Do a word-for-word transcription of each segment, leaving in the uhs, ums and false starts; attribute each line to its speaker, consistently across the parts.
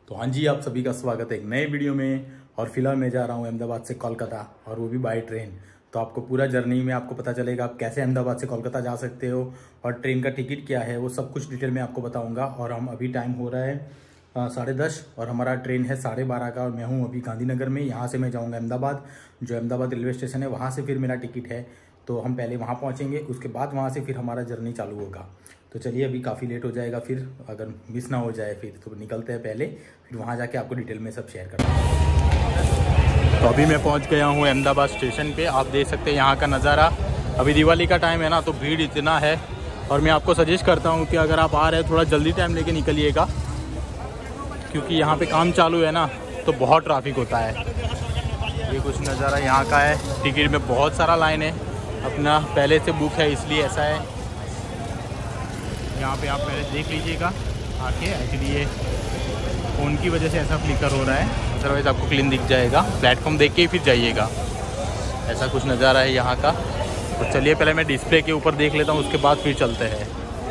Speaker 1: तो हाँ जी, आप सभी का स्वागत है एक नए वीडियो में। और फिलहाल मैं जा रहा हूँ अहमदाबाद से कोलकाता, और वो भी बाय ट्रेन। तो आपको पूरा जर्नी में आपको पता चलेगा आप कैसे अहमदाबाद से कोलकाता जा सकते हो और ट्रेन का टिकट क्या है, वो सब कुछ डिटेल में आपको बताऊँगा। और हम अभी टाइम हो रहा है साढ़े दस और हमारा ट्रेन है साढ़े बारह का, और मैं हूँ अभी गांधीनगर में। यहाँ से मैं जाऊँगा अहमदाबाद, जो अहमदाबाद रेलवे स्टेशन है, वहाँ से फिर मेरा टिकट है। तो हम पहले वहाँ पहुँचेंगे, उसके बाद वहाँ से फिर हमारा जर्नी चालू होगा। तो चलिए, अभी काफ़ी लेट हो जाएगा, फिर अगर मिस ना हो जाए फिर तो निकलते हैं पहले, फिर वहाँ जाके आपको डिटेल में सब शेयर करता हूँ। तो अभी मैं पहुँच गया हूँ अहमदाबाद स्टेशन पे। आप देख सकते हैं यहाँ का नज़ारा। अभी दिवाली का टाइम है ना, तो भीड़ इतना है। और मैं आपको सजेस्ट करता हूँ कि अगर आप आ रहे हैं थोड़ा जल्दी टाइम लेके निकलिएगा, क्योंकि यहाँ पे काम चालू है ना, तो बहुत ट्रैफिक होता है। ये कुछ नज़ारा यहाँ का है। टिकट में बहुत सारा लाइन है, अपना पहले से बुक है इसलिए ऐसा है। यहाँ पे आप पहले देख लीजिएगा आके। एक्चुअली ये फ़ोन की वजह से ऐसा फ्लिकर हो रहा है, अदरवाइज़ आपको क्लीन दिख जाएगा। प्लेटफॉर्म देख के ही फिर जाइएगा। ऐसा कुछ नज़ारा है यहाँ का। तो चलिए, पहले मैं डिस्प्ले के ऊपर देख लेता हूँ, उसके बाद फिर चलते हैं।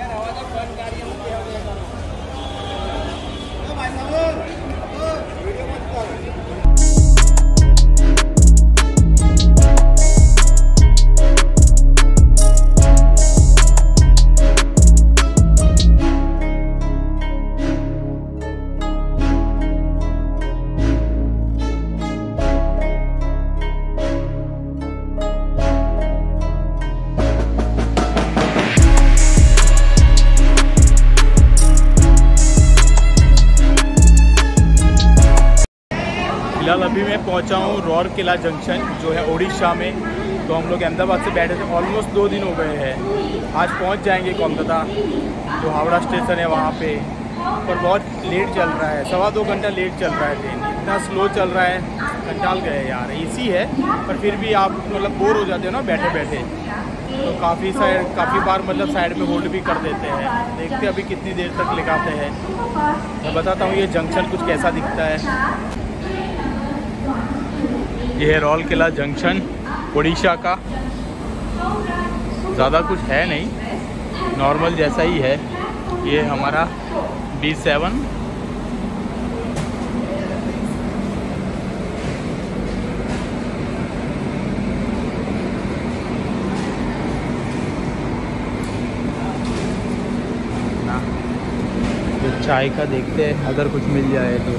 Speaker 1: फिलहाल अभी मैं पहुंचा हूं रौरकेला जंक्शन, जो है उड़ीसा में। तो हम लोग अहमदाबाद से बैठे थे, ऑलमोस्ट दो दिन हो गए हैं। आज पहुंच जाएंगे कोलकाता, जो हावड़ा स्टेशन है वहां पे। पर बहुत लेट चल रहा है, सवा दो घंटा लेट चल रहा है ट्रेन। इतना स्लो चल रहा है, कंटाल गए यार। इसी है, पर फिर भी आप मतलब बोर हो जाते हो ना बैठे बैठे। तो काफ़ी साइड काफ़ी बार मतलब साइड में होल्ड भी कर देते हैं। देखते हैं अभी कितनी देर तक लगाते हैं। मैं बताता हूँ ये जंक्शन कुछ कैसा दिखता है। ये है रौरकेला जंक्शन उड़ीसा का। ज़्यादा कुछ है नहीं, नॉर्मल जैसा ही है। ये हमारा डी सेवन। ना तो चाय का देखते हैं, अगर कुछ मिल जाए तो।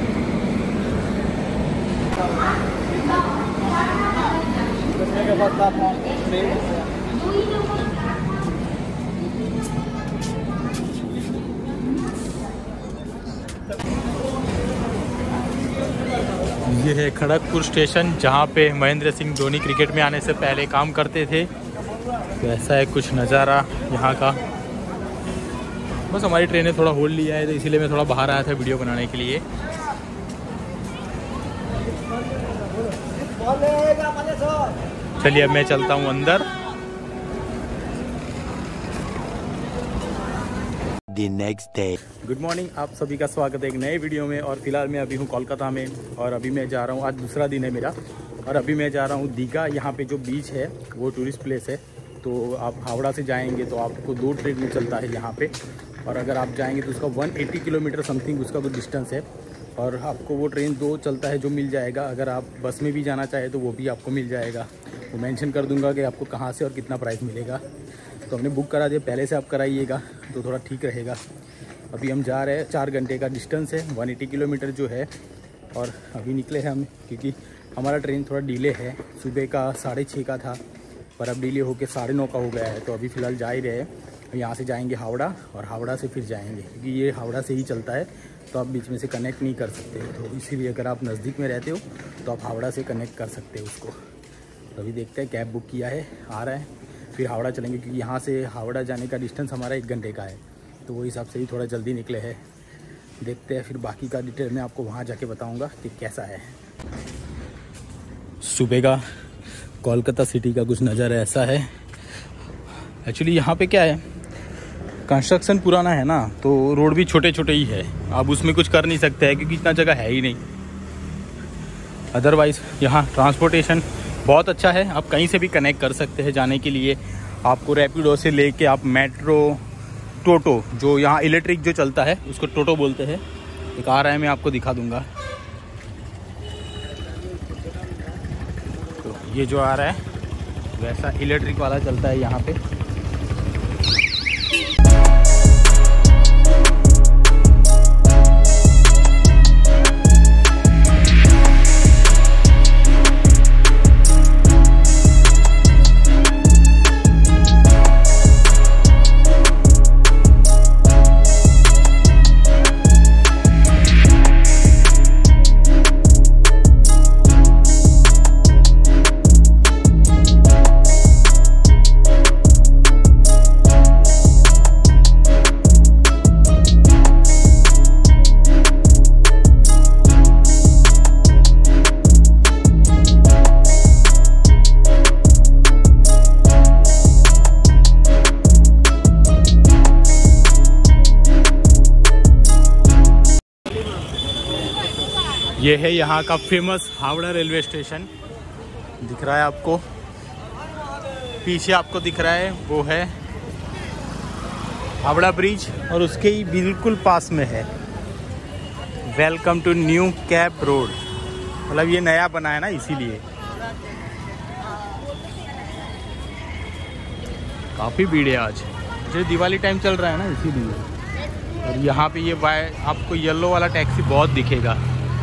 Speaker 1: ये है खड़गपुर स्टेशन, जहाँ पे महेंद्र सिंह धोनी क्रिकेट में आने से पहले काम करते थे। तो ऐसा है कुछ नज़ारा यहाँ का। बस हमारी ट्रेन ने थोड़ा होल्ड लिया है, तो इसीलिए मैं थोड़ा बाहर आया था वीडियो बनाने के लिए। चलिए, अब मैं चलता हूँ अंदर।
Speaker 2: The next day.
Speaker 1: Good morning, आप सभी का स्वागत है एक नए वीडियो में। और फिलहाल मैं अभी हूँ कोलकाता में, और अभी मैं जा रहा हूँ, आज दूसरा दिन है मेरा। और अभी मैं जा रहा हूँ दीघा। यहाँ पे जो बीच है वो टूरिस्ट प्लेस है। तो आप हावड़ा से जाएंगे तो आपको दो ट्रेन में चलता है यहाँ पे। और अगर आप जाएंगे तो उसका एक सौ अस्सी किलोमीटर समथिंग उसका कुछ डिस्टेंस है। और आपको वो ट्रेन दो चलता है जो मिल जाएगा। अगर आप बस में भी जाना चाहे तो वो भी आपको मिल जाएगा। वो मेंशन कर दूंगा कि आपको कहाँ से और कितना प्राइस मिलेगा। तो हमने बुक करा दिया, पहले से आप कराइएगा तो थोड़ा ठीक रहेगा। अभी हम जा रहे हैं, चार घंटे का डिस्टेंस है, एक सौ अस्सी किलोमीटर जो है। और अभी निकले हैं हम, क्योंकि हमारा ट्रेन थोड़ा डिले है। सुबह का साढ़े छः का था, पर अब डिले होकर साढ़े नौ का हो गया है। तो अभी फ़िलहाल जा ही रहे हैं। यहाँ से जाएंगे हावड़ा, और हावड़ा से फिर जाएंगे, क्योंकि ये हावड़ा से ही चलता है, तो आप बीच में से कनेक्ट नहीं कर सकते। तो इसीलिए अगर आप नज़दीक में रहते हो तो आप हावड़ा से कनेक्ट कर सकते हो उसको। तो अभी देखते हैं, कैब बुक किया है, आ रहा है, फिर हावड़ा चलेंगे, क्योंकि यहाँ से हावड़ा जाने का डिस्टेंस हमारा एक घंटे का है। तो वो हिसाब से ही थोड़ा जल्दी निकले हैं। देखते हैं, फिर बाकी का डिटेल मैं आपको वहाँ जाके बताऊँगा कि कैसा है। सुबह का कोलकाता सिटी का कुछ नज़ारा ऐसा है। एक्चुअली यहाँ पे क्या है, कंस्ट्रक्शन पुराना है ना, तो रोड भी छोटे छोटे ही है। आप उसमें कुछ कर नहीं सकते हैं, क्योंकि इतना जगह है ही नहीं। अदरवाइज़ यहाँ ट्रांसपोर्टेशन बहुत अच्छा है, आप कहीं से भी कनेक्ट कर सकते हैं जाने के लिए। आपको रैपिडो से लेके आप मेट्रो, टोटो, जो यहाँ इलेक्ट्रिक जो चलता है उसको टोटो बोलते हैं, एक आ रहा है, मैं आपको दिखा दूंगा। तो ये जो आ रहा है वैसा इलेक्ट्रिक वाला चलता है यहाँ पे। ये है यहाँ का फेमस हावड़ा रेलवे स्टेशन, दिख रहा है आपको, पीछे आपको दिख रहा है वो है हावड़ा ब्रिज और उसके ही बिल्कुल पास में है welcome to new cap road. मतलब ये नया बना है ना, इसीलिए काफ़ी भीड़ है आज, जो दिवाली टाइम चल रहा है ना इसीलिए। और यहाँ पे ये बाय आपको येलो वाला टैक्सी बहुत दिखेगा।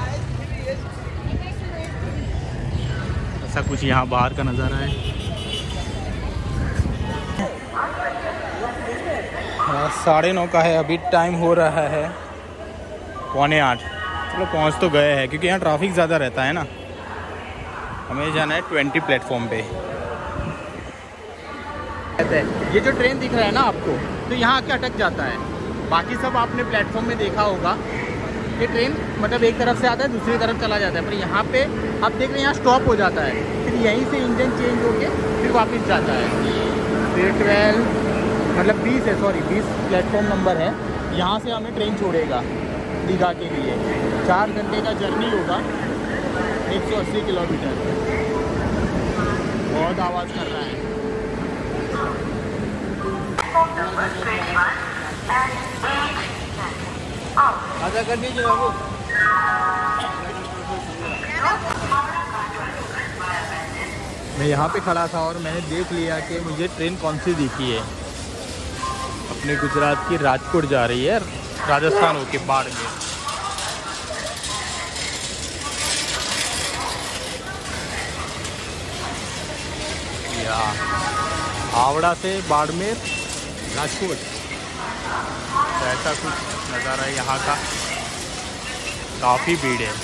Speaker 1: ऐसा कुछ यहाँ बाहर का नज़ारा है। साढ़े नौ का है अभी, टाइम हो रहा है पौने आठ। चलो पहुँच तो गए हैं, क्योंकि यहाँ ट्रैफिक ज़्यादा रहता है ना। हमें जाना है ट्वेंटी प्लेटफॉर्म पे। ये जो ट्रेन दिख रहा है ना आपको, तो यहाँ आके अटक जाता है। बाकी सब आपने प्लेटफॉर्म में देखा होगा, ये ट्रेन मतलब एक तरफ से आता है दूसरी तरफ चला जाता है, पर यहाँ पे आप देख रहे हैं यहाँ स्टॉप हो जाता है, फिर यहीं से इंजन चेंज होके फिर वापस जाता है। फिर ट्वेल्व मतलब बीस है, सॉरी बीस प्लेटफॉर्म नंबर है, यहाँ से हमें ट्रेन छोड़ेगा दीघा के लिए। चार घंटे का जर्नी होगा, एक सौ अस्सी किलोमीटर। बहुत आवाज़ कर रहा है। आजा कर दीजिए बाबू। मैं यहाँ पे खड़ा था और मैंने देख लिया कि मुझे ट्रेन कौन सी दिखी है। अपने गुजरात की राजकोट जा रही है, राजस्थान होके बाड़मेर। हावड़ा से बाड़मेर राजकोट, ऐसा कुछ नज़ारा है यहाँ का। काफ़ी भीड़ है।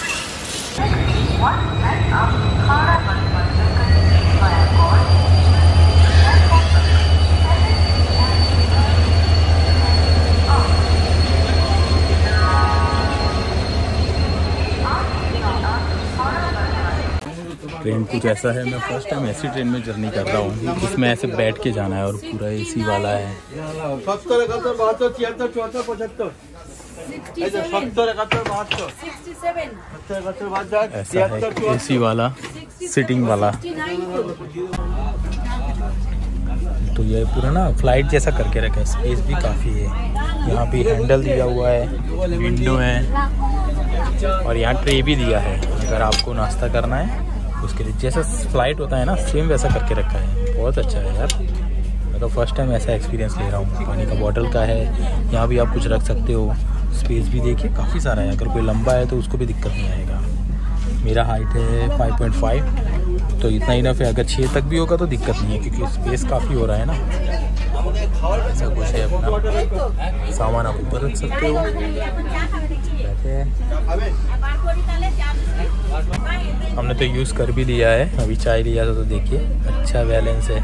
Speaker 1: ट्रेन कुछ ऐसा है, मैं फर्स्ट टाइम ऐसी ट्रेन में जर्नी कर रहा हूँ जिसमें ऐसे बैठ के जाना है और पूरा एसी वाला है। ऐसा है एसी वाला, सिटिंग वाला। तो ये पूरा ना फ्लाइट जैसा करके रखा है, स्पेस भी काफ़ी है। यहाँ पे हैंडल दिया हुआ है, विंडो है और यहाँ ट्रे भी दिया है अगर आपको नाश्ता करना है उसके लिए। जैसा फ्लाइट होता है ना, सेम वैसा करके रखा है। बहुत अच्छा है यार, मैं तो फर्स्ट टाइम ऐसा एक्सपीरियंस ले रहा हूँ। पानी का बॉटल का है, यहाँ भी आप कुछ रख सकते हो। स्पेस भी देखिए काफ़ी सारा है, अगर कोई लंबा है तो उसको भी दिक्कत नहीं आएगा। मेरा हाइट है फाइव पॉइंट फाइव, तो इतना इनफ है। अगर छः तक भी होगा तो दिक्कत नहीं है, क्योंकि स्पेस काफ़ी हो रहा है ना। ऐसा कुछ है, अपना सामान आप ऊपर रख सकते हो। बैठे हमने तो यूज़ कर भी लिया है, अभी चाय लिया था, तो देखिए अच्छा बैलेंस है।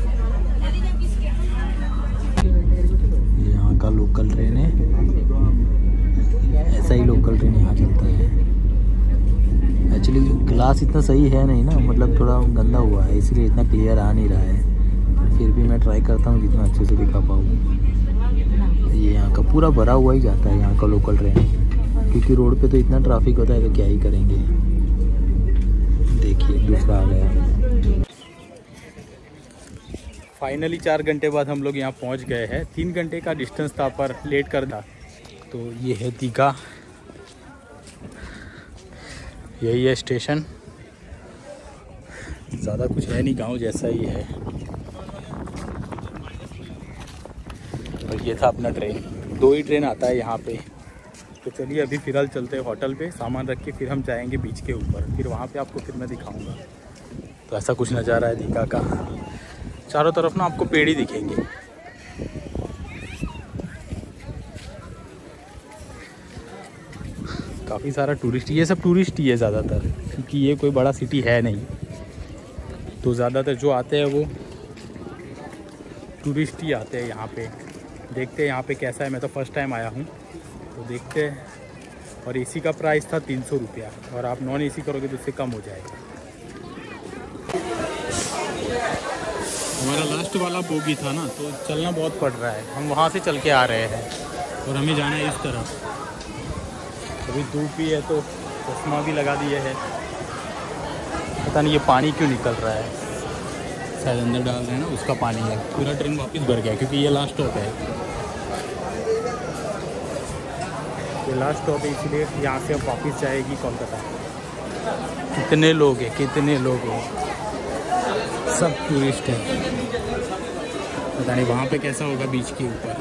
Speaker 1: यहाँ का लोकल ट्रेन है, ऐसा ही लोकल ट्रेन यहाँ चलता है। एक्चुअली ग्लास इतना सही है नहीं ना, मतलब थोड़ा गंदा हुआ है, इसलिए इतना क्लियर आ नहीं रहा है। फिर भी मैं ट्राई करता हूँ जितना अच्छे से दिखा पाऊँ। ये यहाँ का पूरा भरा हुआ ही जाता है यहाँ का लोकल ट्रेन, क्योंकि रोड पे तो इतना ट्रैफिक होता है तो क्या ही करेंगे। देखिए दूसरा आ गया। फाइनली चार घंटे बाद हम लोग यहाँ पहुँच गए हैं। तीन घंटे का डिस्टेंस था पर लेट कर था। तो ये है दीघा, यही है स्टेशन, ज़्यादा कुछ है नहीं, गांव जैसा ही है। और ये था अपना ट्रेन, दो ही ट्रेन आता है यहाँ पे। तो चलिए अभी फ़िलहाल चलते हैं होटल पे, सामान रख के फिर हम जाएंगे बीच के ऊपर, फिर वहाँ पे आपको फिर मैं दिखाऊंगा। तो ऐसा कुछ नज़ारा है दीघा का, चारों तरफ ना आपको पेड़ ही दिखेंगे। काफ़ी सारा टूरिस्ट, ये सब टूरिस्ट ही है ज़्यादातर, क्योंकि ये कोई बड़ा सिटी है नहीं। तो ज़्यादातर जो आते हैं वो टूरिस्ट ही आते हैं यहाँ पे। देखते हैं यहाँ पे कैसा है, मैं तो फर्स्ट टाइम आया हूँ, तो देखते हैं। और एसी का प्राइस था तीन सौ रुपया, और आप नॉन एसी करोगे तो उससे कम हो जाएगा। हमारा लास्ट वाला बोगी था ना, तो चलना बहुत पड़ रहा है, हम वहाँ से चल के आ रहे हैं और हमें जाना है इस तरफ। अभी धूप ही है तो चश्मा भी लगा दिए है। पता नहीं ये पानी क्यों निकल रहा है, शायद अंदर डाल रहे हैं ना, उसका पानी है। पूरा ट्रेन वापस भर गया क्योंकि ये लास्ट स्टॉप है, ये लास्ट स्टॉप है, इसलिए यहाँ से अब वापस जाएगी कोलकाता। कितने लोग हैं, कितने लोग हैं, सब टूरिस्ट हैं। पता नहीं वहाँ पे कैसा होगा बीच के ऊपर।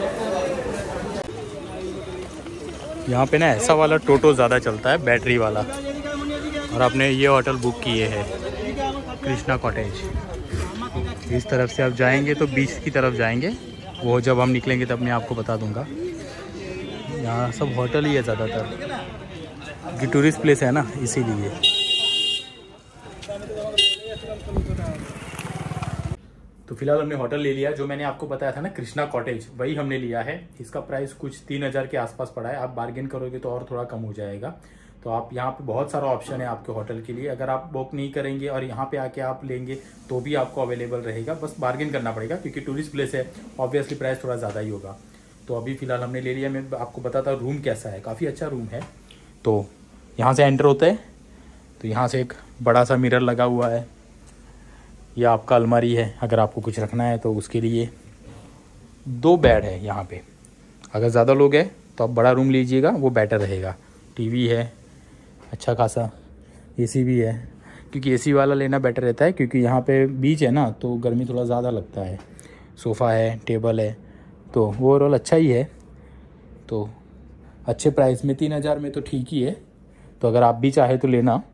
Speaker 1: यहाँ पे ना ऐसा वाला टोटो ज़्यादा चलता है, बैटरी वाला। और आपने ये होटल बुक किए है, कृष्णा कॉटेज। इस तरफ से आप जाएंगे तो बीच की तरफ जाएंगे, वो जब हम निकलेंगे तब मैं आपको बता दूंगा। यहाँ सब होटल ही है ज़्यादातर, क्योंकि टूरिस्ट प्लेस है ना, इसीलिए। तो फिलहाल हमने होटल ले लिया, जो मैंने आपको बताया था ना कृष्णा कॉटेज, वही हमने लिया है। इसका प्राइस कुछ तीन हज़ार के आसपास पड़ा है, आप बार्गेन करोगे तो और थोड़ा कम हो जाएगा। तो आप यहाँ पे बहुत सारा ऑप्शन है आपके होटल के लिए, अगर आप बुक नहीं करेंगे और यहाँ पे आके आप लेंगे तो भी आपको अवेलेबल रहेगा, बस बार्गेन करना पड़ेगा, क्योंकि टूरिस्ट प्लेस है, ऑब्वियसली प्राइस थोड़ा ज़्यादा ही होगा। तो अभी फ़िलहाल हमने ले लिया। मैं आपको बताता हूँ रूम कैसा है, काफ़ी अच्छा रूम है। तो यहाँ से एंटर होते हैं तो यहाँ से एक बड़ा सा मिरर लगा हुआ है, यह आपका अलमारी है, अगर आपको कुछ रखना है तो उसके लिए। दो बेड है यहाँ पे, अगर ज़्यादा लोग हैं तो आप बड़ा रूम लीजिएगा, वो बेटर रहेगा। टीवी है अच्छा खासा, एसी भी है, क्योंकि एसी वाला लेना बेटर रहता है, क्योंकि यहाँ पे बीच है ना तो गर्मी थोड़ा ज़्यादा लगता है। सोफ़ा है, टेबल है, तो ओवरऑल अच्छा ही है। तो अच्छे प्राइस में, तीन हज़ार में तो ठीक ही है। तो अगर आप भी चाहे तो लेना।